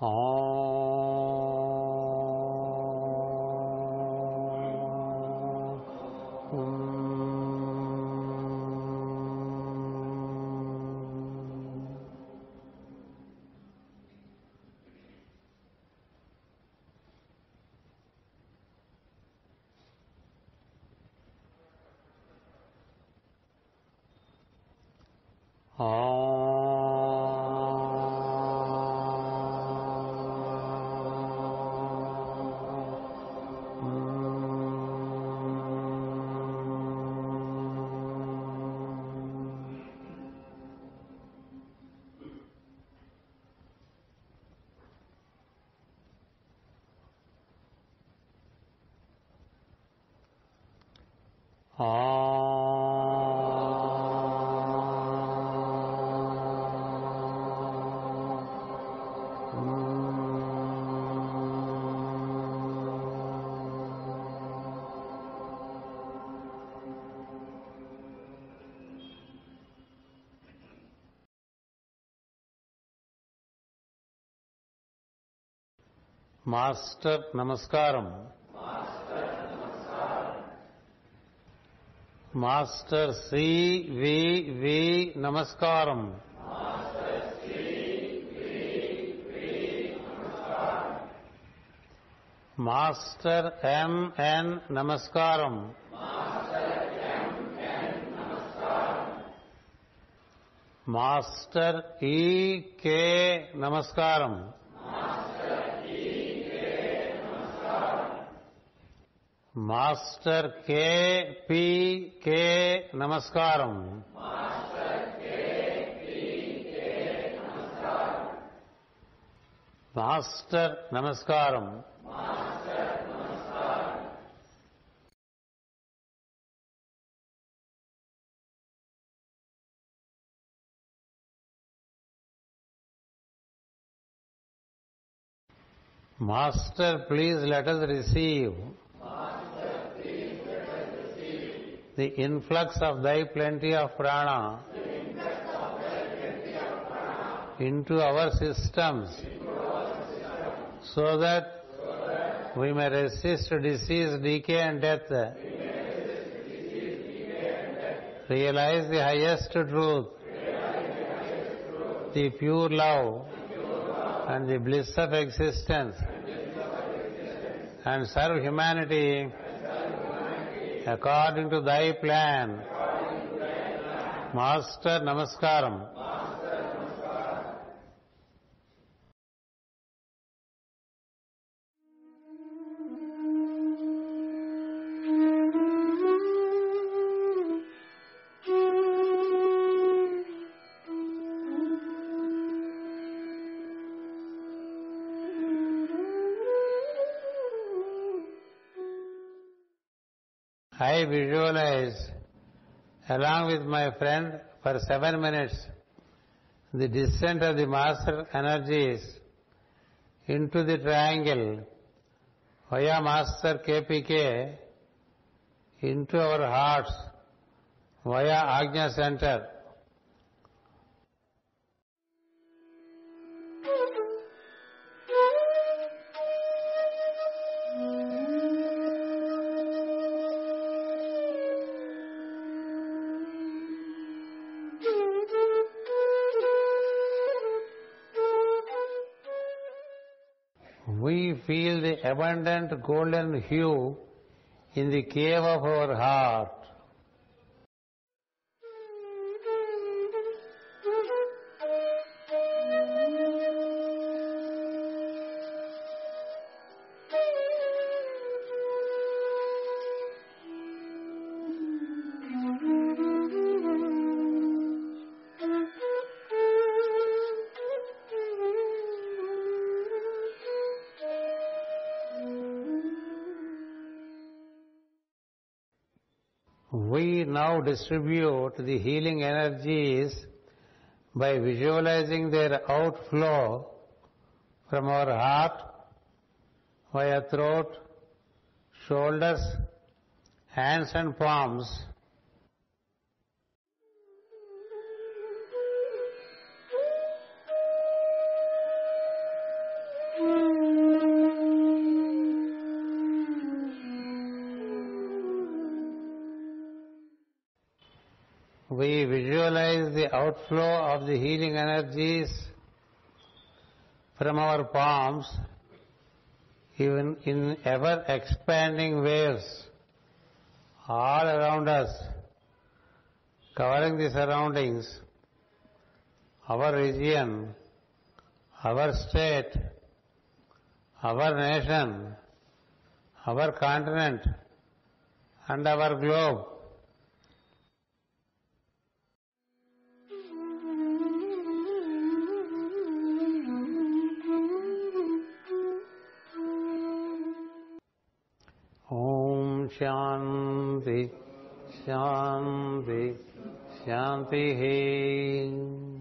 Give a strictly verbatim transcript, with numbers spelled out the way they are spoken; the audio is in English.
Master నమస్కారం. Master C వి వి నమస్కారం. Master ఎం ఎన్ నమస్కారం. మాస్టర్ ఈ కే నమస్కారం. మాస్టర్ కే పి కే నమస్కారం. మాస్టర్ నమస్కారం. Master please let us receive the influx of thy plenty of prana into our systems, so that we may resist disease, decay and death, realize the highest truth, the pure love and the bliss of existence, and serve humanity according to thy plan. Master Namaskaram. I visualize, along with my friend, for seven minutes, the descent of the master energies into the triangle via Master K P K into our hearts via Ajna Center. We feel the abundant golden hue in the cave of our heart. We now distribute the healing energies by visualizing their outflow from our heart via throat, shoulders, hands and palms, visualize the outflow of the healing energies from our palms, even in ever expanding waves all around us, covering the surroundings, our region, our state, our nation, our continent, and our globe. Om Shanti, Shanti, Shanti.